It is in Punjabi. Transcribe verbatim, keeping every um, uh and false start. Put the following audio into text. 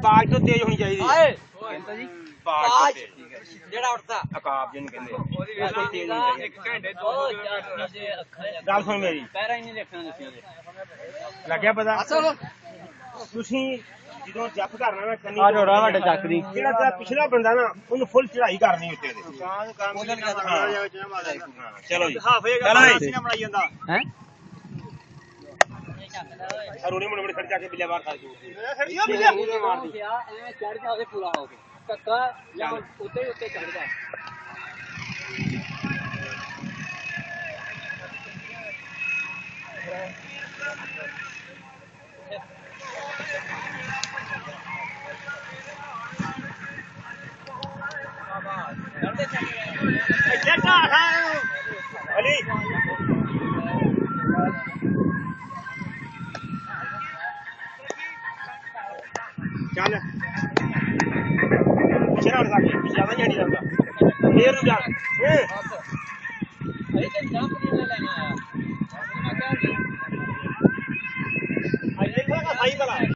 ਬਾਜ ਤੋਂ ਤੇਜ਼ ਹੋਣੀ ਚਾਹੀਦੀ ਹੈ ਕਹਿੰਦਾ ਜੀ ਬਾਜ ਜਿਹੜਾ ਉੱਠਦਾ ਅਕਾਬ ਜਿਹਨੂੰ ਕਹਿੰਦੇ ਉਹਦੀ ਵੇਖੋ ਤੇਜ਼ ਹੋਣੀ ਚਾਹੀਦੀ ਇੱਕ ਘੰਟੇ ਦੋ ਚਾਰ ਦੇ ਅੱਖਾਂ ਗੱਲ ਸੁਣ ਮੇਰੀ ਪੈਰਾਂ ਹੀ ਨਹੀਂ ਦੇਖਣਾ ਦੱਸਿਆ ਉਹਦੇ ਲੱਗਿਆ ਪਤਾ ਅਸਲ ਤੁਸੀਂ ਜਦੋਂ ਜੱਪ ਕਰਨਾ ਨਾ ਕੰਨੀ ਆ ਜੋੜਾ ਵੱਡੇ ਚੱਕ ਦੀ ਜਿਹੜਾ ਤੇਰਾ ਪਿਛਲਾ ਬੰਦਾ ਨਾ ਉਹਨੂੰ ਫੁੱਲ ਚੜਾਈ ਕਰਨੀ ਉੱਤੇ ਦੇ ਚਲੋ ਜੀ ਚਲੋ ਜੀ ਬਣਾਈ ਜਾਂਦਾ ਹੈ ਰੋਣੀ ਮੁੰਡੇ ਖੜ ਜਾ ਕੇ ਬਿੱਲੇ ਬਾਹਰ ਖਾ ਦੂ ਖੜੀਆਂ ਬਿੱਲੇ ਮਾਰਦੀ ਐਵੇਂ ਚੜ ਜਾ ਉਹਦੇ ਪੂਰਾ ਹੋ ਕੇ ਕੱਕਾ ਜਾਂ ਉੱਤੇ ਉੱਤੇ ਚੜ ਜਾ ਅਲੀ ਚੱਲ ਪਿਛੜਾ ਲਗਾ ਕੇ ਜ਼ਿਆਦਾ ਨਹੀਂ ਲੱਗਦਾ ਫੇਰ ਨੂੰ ਜਾ ਏ ਅਰੇ ਤੇ ਜੰਪ ਨਹੀਂ ਲੈਣਾ ਆਇਆ ਮੈਂ ਕਿਹਾ ਅਜੇ ਦੇਖਾ ਸਹੀ ਬਲਾ